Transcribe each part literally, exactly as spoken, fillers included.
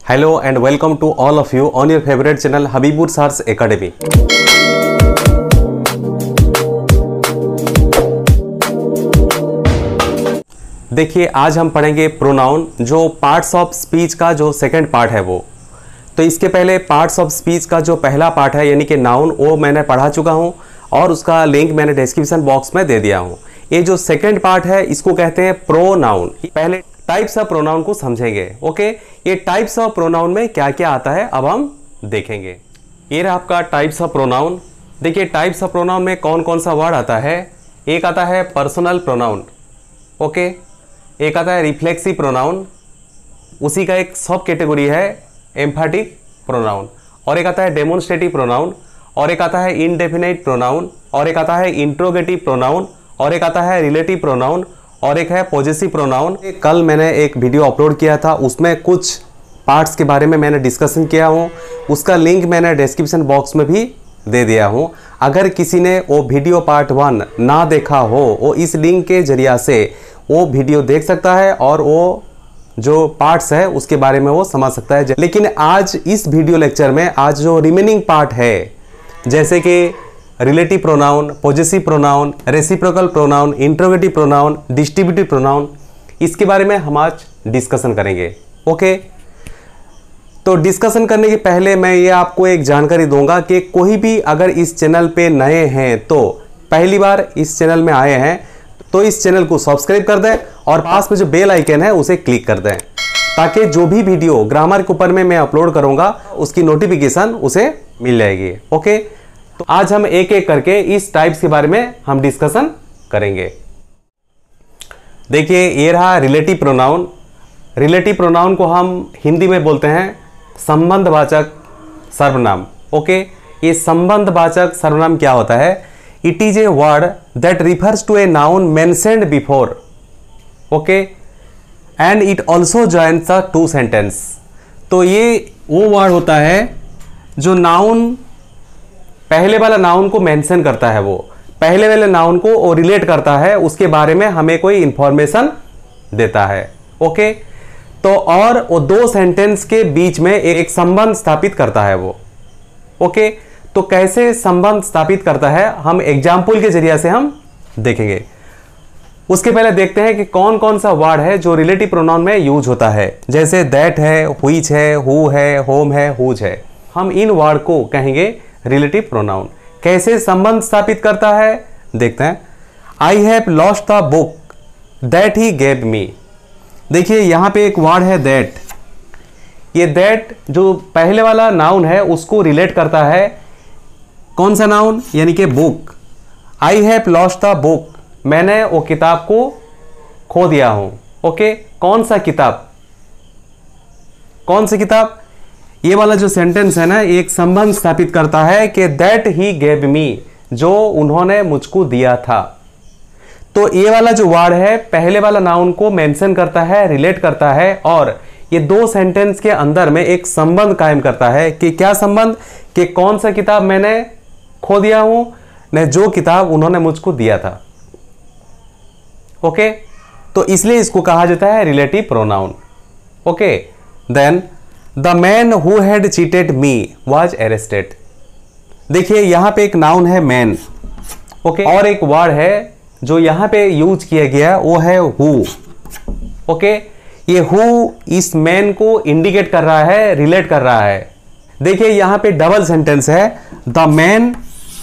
Hello and welcome to all of you on your favorite channel Habibur Sars Academy. देखिए आज हम पढ़ेंगे pronoun, जो पार्ट्स ऑफ स्पीच का जो सेकंड पार्ट है वो। तो इसके पहले पार्ट्स ऑफ स्पीच का जो पहला पार्ट है यानी कि नाउन, वो मैंने पढ़ा चुका हूँ और उसका लिंक मैंने डिस्क्रिप्शन बॉक्स में दे दिया हूँ। ये जो सेकंड पार्ट है इसको कहते हैं प्रोनाउन। पहले टाइप्स ऑफ प्रोनाउन को समझेंगे। ओके, ये टाइप्स ऑफ प्रोनाउन में क्या क्या आता है अब हम देखेंगे। ये रहा आपका टाइप्स ऑफ प्रोनाउन। देखिए टाइप्स ऑफ प्रोनाउन में कौन कौन सा वर्ड आता है। एक आता है पर्सनल प्रोनाउन, ओके, एक आता है रिफ्लेक्सिव प्रोनाउन, उसी का एक सब कैटेगरी है एम्फैटिक प्रोनाउन, और एक आता है डेमोन्स्ट्रेटिव प्रोनाउन, और एक आता है इनडेफिनिट प्रोनाउन, और एक आता है इंट्रोगेटिव प्रोनाउन, और एक आता है रिलेटिव प्रोनाउन, और एक है पॉजेसिव प्रोनाउन। कल मैंने एक वीडियो अपलोड किया था, उसमें कुछ पार्ट्स के बारे में मैंने डिस्कशन किया हूँ, उसका लिंक मैंने डिस्क्रिप्शन बॉक्स में भी दे दिया हूँ। अगर किसी ने वो वीडियो पार्ट वन ना देखा हो, वो इस लिंक के जरिया से वो वीडियो देख सकता है और वो जो पार्ट्स है उसके बारे में वो समझ सकता है। लेकिन आज इस वीडियो लेक्चर में आज जो रिमेनिंग पार्ट है, जैसे कि relative pronoun, possessive pronoun, reciprocal pronoun, interrogative pronoun, distributive pronoun, इसके बारे में हम आज डिस्कशन करेंगे। ओके, तो डिस्कशन करने के पहले मैं ये आपको एक जानकारी दूंगा कि कोई भी अगर इस चैनल पे नए हैं, तो पहली बार इस चैनल में आए हैं तो इस चैनल को सब्सक्राइब कर दें और पास में जो बेल आइकन है उसे क्लिक कर दें, ताकि जो भी वीडियो ग्रामर के ऊपर में मैं अपलोड करूंगा उसकी नोटिफिकेशन उसे मिल जाएगी। ओके, तो आज हम एक एक करके इस टाइप्स के बारे में हम डिस्कशन करेंगे। देखिए ये रहा रिलेटिव प्रोनाउन। रिलेटिव प्रोनाउन को हम हिंदी में बोलते हैं संबंधवाचक सर्वनाम। ओके, ये संबंधवाचक सर्वनाम क्या होता है? It is a word that refers to a noun mentioned before, okay, and it also joins the two sentence. तो ये वो वर्ड होता है जो नाउन, पहले वाला नाउन को मेंशन करता है, वो पहले वाले नाउन को वो रिलेट करता है, उसके बारे में हमें कोई इंफॉर्मेशन देता है। ओके, तो और वो दो सेंटेंस के बीच में एक संबंध स्थापित करता है वो। ओके, तो कैसे संबंध स्थापित करता है हम एग्जाम्पल के जरिए से हम देखेंगे। उसके पहले देखते हैं कि कौन कौन सा वर्ड है जो रिलेटिव प्रोनाउन में यूज होता है। जैसे दैट है, व्हिच है, हु है, होम है, हुज है। हम इन वर्ड को कहेंगे रिलेटिव प्रोनाउन। कैसे संबंध स्थापित करता है देखते हैं। I have lost the book that he gave me. देखिए यहां पे एक वर्ड है दैट। ये दैट जो पहले वाला नाउन है उसको रिलेट करता है। कौन सा नाउन? यानी कि book. I have lost the book, मैंने वो किताब को खो दिया हूं। ओके, कौन सा किताब? कौन सी किताब? ये वाला जो सेंटेंस है ना, एक संबंध स्थापित करता है कि दैट ही गेव मी, जो उन्होंने मुझको दिया था। तो ये वाला जो वर्ड है पहले वाला नाउन को मेंशन करता है, रिलेट करता है, और ये दो सेंटेंस के अंदर में एक संबंध कायम करता है। कि क्या संबंध? कि कौन सा किताब मैंने खो दिया हूं, न जो किताब उन्होंने मुझको दिया था। ओके, तो इसलिए इसको कहा जाता है relative pronoun. Okay, then the man who had cheated me was arrested. देखिए यहां पे एक नाउन है मैन, ओके, और एक वर्ड है जो यहां पे यूज किया गया वो है हु। ओके, ये हु इस मैन को इंडिकेट कर रहा है, रिलेट कर रहा है। देखिए यहां पे डबल सेंटेंस है, द मैन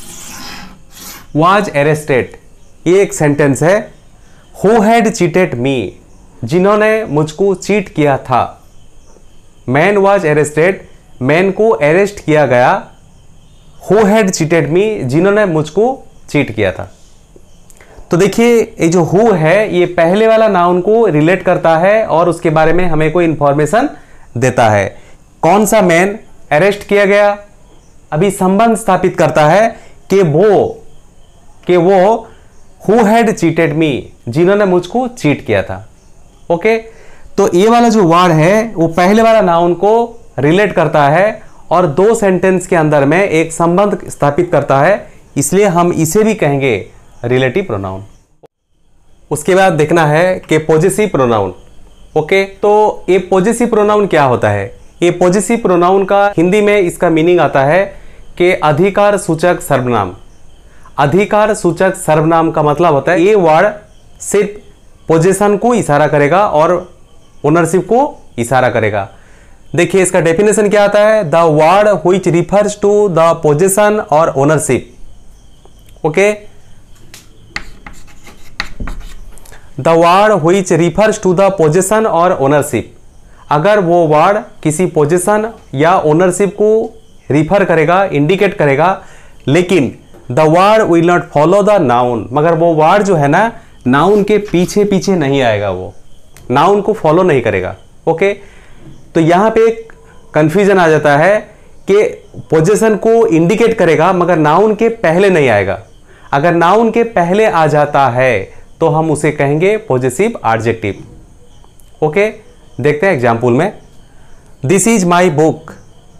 वॉज अरेस्टेड, ये एक सेंटेंस है। हु हैड चीटेड मी, जिन्होंने मुझको चीट किया था। मैन वॉज अरेस्टेड, मैन को अरेस्ट किया गया। हु हैड चीटेड मी, जिन्होंने मुझको चीट किया था। तो देखिए ये जो हु है ये पहले वाला नाउन को रिलेट करता है और उसके बारे में हमें कोई इंफॉर्मेशन देता है। कौन सा मैन? अरेस्ट किया गया। अभी संबंध स्थापित करता है कि वो कि वो हु हैड चीटेड मी, जिन्होंने मुझको चीट किया था। ओके, तो ये वाला जो वर्ड है वो पहले वाला नाउन को रिलेट करता है और दो सेंटेंस के अंदर में एक संबंध स्थापित करता है, इसलिए हम इसे भी कहेंगे रिलेटिव प्रोनाउन। उसके बाद देखना है कि पॉजेसिव प्रोनाउन। ओके, तो ये पॉजेसिव प्रोनाउन क्या होता है? ये पॉजेसिव प्रोनाउन का हिंदी में इसका मीनिंग आता है कि अधिकार सूचक सर्वनाम। अधिकार सूचक सर्वनाम का मतलब होता है ये वर्ड सिर्फ पोजीशन को इशारा करेगा और ओनरशिप को इशारा करेगा। देखिए इसका डेफिनेशन क्या आता है, the word which refers to the possession और ownership. Okay, the word which refers to the possession और ओनरशिप, अगर वो वर्ड किसी पोजीशन या ओनरशिप को रिफर करेगा, इंडिकेट करेगा, लेकिन the word will not follow the noun, मगर वो वर्ड जो है ना नाउन के पीछे पीछे नहीं आएगा, वो नाउन को फॉलो नहीं करेगा। ओके, तो यहाँ पे एक कंफ्यूजन आ जाता है कि पोजीशन को इंडिकेट करेगा मगर नाउन के पहले नहीं आएगा। अगर नाउन के पहले आ जाता है तो हम उसे कहेंगे पॉजेसिव एडजेक्टिव। ओके, देखते हैं एग्जाम्पल में, दिस इज माई बुक,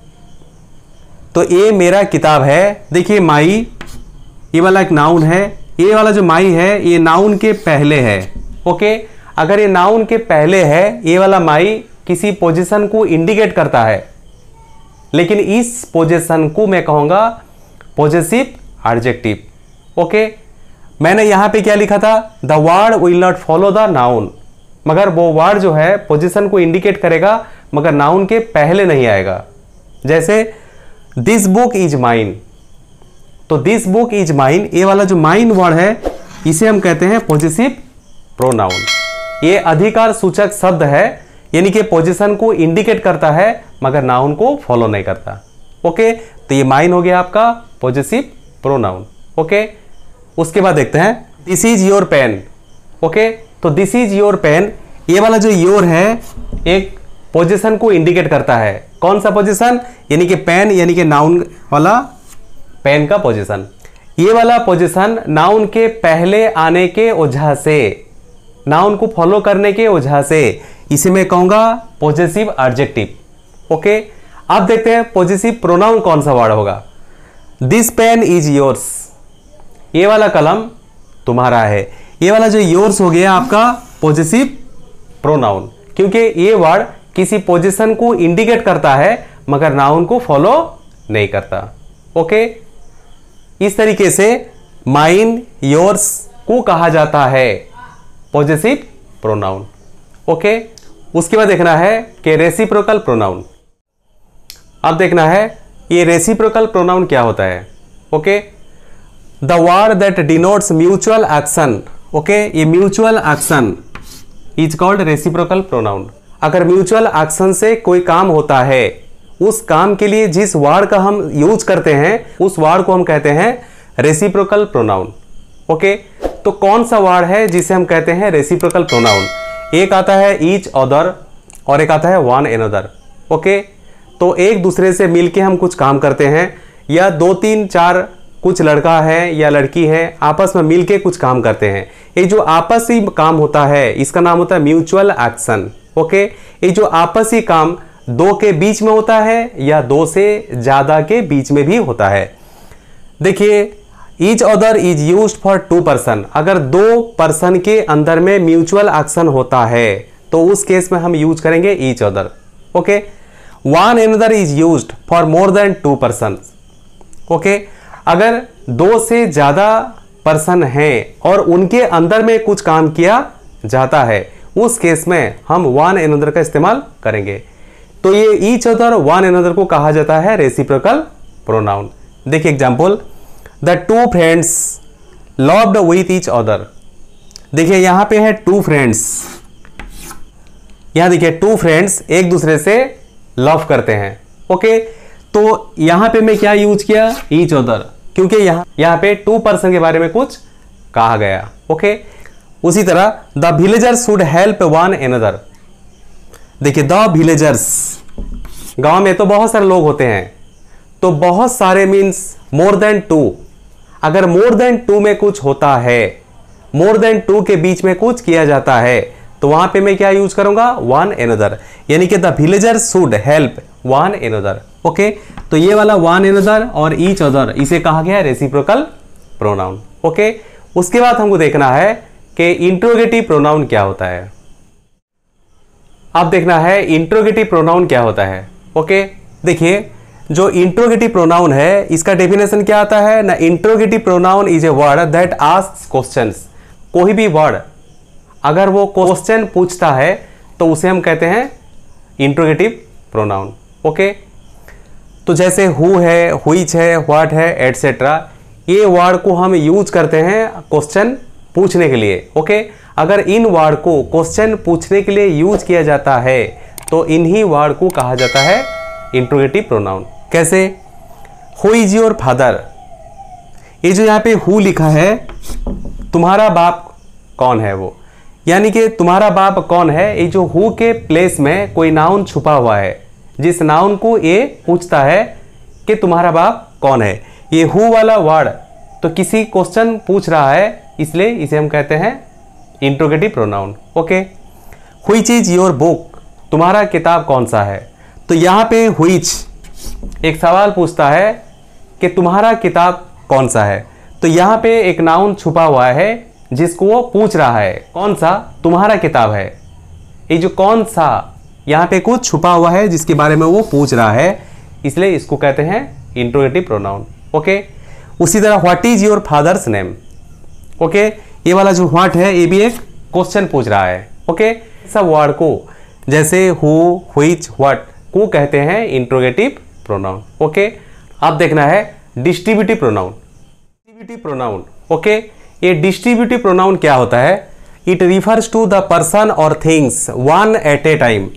तो ये मेरा किताब है। देखिए माई ये वाला एक नाउन है, ये वाला जो माई है ये नाउन के पहले है। ओके, अगर ये नाउन के पहले है, ये वाला माई किसी पोजीशन को इंडिकेट करता है, लेकिन इस पोजीशन को मैं कहूंगा पॉजेसिव एडजेक्टिव। ओके, मैंने यहां पे क्या लिखा था, the word will not follow the noun, मगर वो वर्ड जो है पोजीशन को इंडिकेट करेगा मगर नाउन के पहले नहीं आएगा। जैसे दिस बुक इज माइन, तो दिस बुक इज माइन, ये वाला जो माइन वर्ड है इसे हम कहते हैं पॉजेसिव प्रोनाउन। ये अधिकार सूचक शब्द है, यानी कि पोजीशन को इंडिकेट करता है मगर नाउन को फॉलो नहीं करता। ओके, तो ये माइन हो गया आपका पॉजेसिव प्रोनाउन। ओके, उसके बाद देखते हैं this is your pen. Okay, तो दिस इज योर पेन, ये वाला जो योर है एक पोजीशन को इंडिकेट करता है। कौन सा पोजीशन, यानी कि पेन, यानी कि नाउन वाला पेन का पोजीशन। ये वाला पोजीशन नाउन के पहले आने के वजह से, नाउन को फॉलो करने के वजह से इसे मैं कहूंगा पॉजेसिव एडजेक्टिव। ओके, अब देखते हैं पॉजेसिव प्रोनाउन कौन सा वर्ड होगा। दिस पेन इज योर्स, ये वाला कलम तुम्हारा है। ये वाला जो योर्स हो गया आपका पॉजेसिव प्रोनाउन, क्योंकि ये वर्ड किसी पोजीशन को इंडिकेट करता है मगर नाउन को फॉलो नहीं करता। ओके, इस तरीके से माइन, योर्स को कहा जाता है पॉजेसिव प्रोनाउन। ओके, उसके बाद देखना है कि रेसिप्रोकल प्रोनाउन। अब देखना है ये रेसिप्रोकल प्रोनाउन क्या होता है। Okay, the word that denotes mutual action. Okay, ये mutual action is called reciprocal pronoun. अगर म्यूचुअल एक्शन से कोई काम होता है, उस काम के लिए जिस वर्ड का हम यूज करते हैं उस वर्ड को हम कहते हैं रेसिप्रोकल प्रोनाउन। ओके, तो कौन सा वर्ड है जिसे हम कहते हैं रेसिप्रोकल प्रोनाउन। एक आता है ईच अदर और एक आता है वन एनदर। ओके, तो एक दूसरे से मिलके हम कुछ काम करते हैं, या दो तीन चार कुछ लड़का है या लड़की है आपस में मिलके कुछ काम करते हैं। ये जो आपसी काम होता है इसका नाम होता है म्यूचुअल एक्शन। ओके, ये जो आपसी काम दो के बीच में होता है या दो से ज्यादा के बीच में भी होता है। देखिए each other is used for two person, अगर दो पर्सन के अंदर में म्यूचुअल एक्शन होता है तो उस केस में हम यूज करेंगे each other. Okay, one another is used for more than two person. Okay, अगर दो से ज्यादा पर्सन हैं और उनके अंदर में कुछ काम किया जाता है उस केस में हम वन एनदर का इस्तेमाल करेंगे। तो ये ईच अदर, वन एनदर को कहा जाता है रेसिप्रोकल प्रोनाउन। देखिए example, the two friends loved with each other. देखिए यहां पे है टू फ्रेंड्स, यहां देखिए टू फ्रेंड्स एक दूसरे से लव करते हैं। ओके, तो यहां पे मैं क्या यूज किया, ईच अदर, क्योंकि यहां यहां पे टू पर्सन के बारे में कुछ कहा गया। ओके, उसी तरह the villagers should help one another. देखिए द विलेजर्स, गांव में तो बहुत सारे लोग होते हैं, तो बहुत सारे मीन्स मोर देन टू। अगर मोर देन टू में कुछ होता है, मोर देन टू के बीच में कुछ किया जाता है, तो वहां पे मैं क्या यूज करूंगा, वन एनदर, यानी कि the villagers should help one another. Okay, तो ये वाला वन एनदर और ईच अदर इसे कहा गया रेसिप्रोकल प्रोनाउन। ओके, उसके बाद हमको देखना है कि इंट्रोगेटिव प्रोनाउन क्या होता है। अब देखना है इंट्रोगेटिव प्रोनाउन क्या होता है। ओके, देखिए जो इंट्रोगेटिव प्रोनाउन है इसका डेफिनेशन क्या आता है ना, interrogative pronoun is a word that asks questions. कोई भी वर्ड अगर वो क्वेश्चन पूछता है तो उसे हम कहते हैं इंट्रोगेटिव प्रोनाउन। ओके, तो जैसे हु है, हुइच है, व्हाट है, एटसेट्रा, ये वर्ड को हम यूज करते हैं क्वेश्चन पूछने के लिए। ओके, अगर इन वर्ड को क्वेश्चन पूछने के लिए यूज किया जाता है तो इन्हीं वर्ड को कहा जाता है इंट्रोगेटिव प्रोनाउन। कैसे, हु इज योर फादर, ये जो यहाँ पे हु लिखा है, तुम्हारा बाप कौन है वो, यानी कि तुम्हारा बाप कौन है, ये जो हु के प्लेस में कोई नाउन छुपा हुआ है, जिस नाउन को ये पूछता है कि तुम्हारा बाप कौन है। ये हु वाला वर्ड तो किसी क्वेश्चन पूछ रहा है, इसलिए इसे हम कहते हैं interrogative pronoun. Okay, which is your book, तुम्हारा किताब कौन सा है। तो यहाँ पे व्हिच एक सवाल पूछता है कि तुम्हारा किताब कौन सा है, तो यहाँ पे एक नाउन छुपा हुआ है जिसको वो पूछ रहा है, कौन सा तुम्हारा किताब है। ये जो कौन सा यहाँ पे कुछ छुपा हुआ है जिसके बारे में वो पूछ रहा है, इसलिए इसको कहते हैं इंट्रोगेटिव प्रोनाउन। ओके, उसी तरह what is your father's name. Okay, ये वाला जो व्हाट है ये भी एक क्वेश्चन पूछ रहा है। ओके, सब वर्ड को जैसे हु, व्हिच, व्हाट को कहते हैं इंट्रोगेटिव प्रोनाउन। ओके, अब देखना है distributive pronoun. Distributive pronoun, okay, ये डिस्ट्रीब्यूटिव प्रोनाउन क्या होता है, it refers to the person और things one at a time.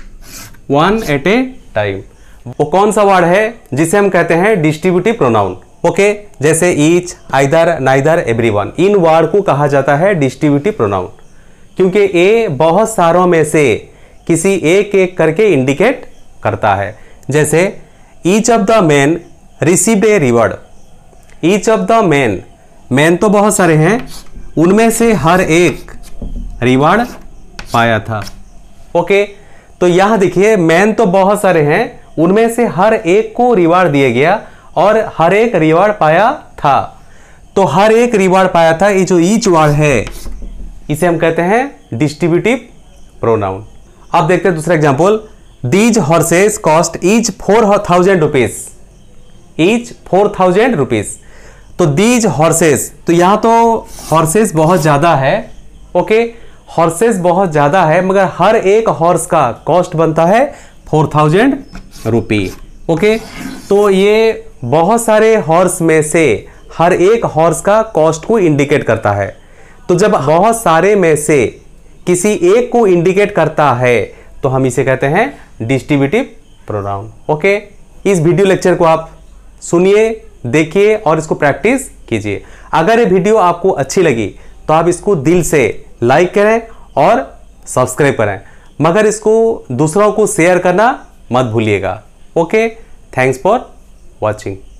One at a time वो कौन सा वर्ड है जिसे हम कहते हैं डिस्ट्रीब्यूटिव प्रोनाउन। ओके, जैसे ईच, आइदर, नाइदर, एवरीवन, इन वर्ड को कहा जाता है डिस्ट्रीब्यूटिव प्रोनाउन, क्योंकि ये बहुत सारों में से किसी एक एक करके इंडिकेट करता है। जैसे each of the man received a reward. Each of the man, man तो बहुत सारे हैं, उनमें से हर एक रिवॉर्ड पाया था। ओके, तो यहां देखिए मैन तो बहुत सारे हैं, उनमें से हर एक को रिवॉर्ड दिया गया और हर एक रिवॉर्ड पाया था। तो हर एक रिवॉर्ड पाया था, ये जो ईच वर्ड है इसे हम कहते हैं डिस्ट्रीब्यूटिव प्रोनाउन। अब देखते हैं दूसरा example, these horses cost each four thousand rupees. Each four thousand rupees. तो दीज हॉर्सेस, तो यहां तो हॉर्सेस बहुत ज्यादा है। ओके, हॉर्सेस बहुत ज्यादा है, मगर हर एक हॉर्स का कॉस्ट बनता है फोर थाउजेंड रुपी। ओके, तो ये बहुत सारे हॉर्स में से हर एक हॉर्स का कॉस्ट को इंडिकेट करता है। तो जब बहुत सारे में से किसी एक को इंडिकेट करता है तो हम इसे कहते हैं डिस्ट्रीब्यूटिव प्रोनाउन। ओके, इस वीडियो लेक्चर को आप सुनिए, देखिए और इसको प्रैक्टिस कीजिए। अगर ये वीडियो आपको अच्छी लगी तो आप इसको दिल से लाइक करें और सब्सक्राइब करें, मगर इसको दूसरों को शेयर करना मत भूलिएगा। Okay, thanks for watching.